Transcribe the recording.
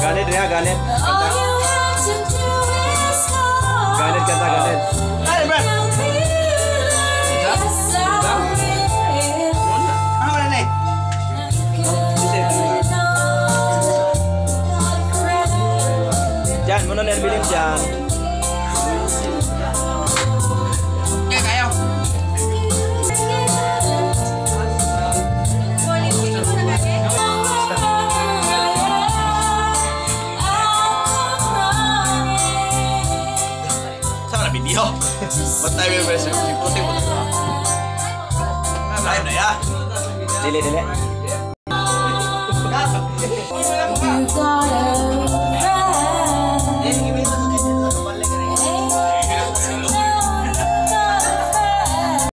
Ganit ya, ganit. Ganit kata ganit. Ayo, Bro. Mana nih? Jan, mana nih bilin Jan? Oke, kayo. Sana video. Ba't tayo yung version? Simputin mo na. Live na ya. Dili.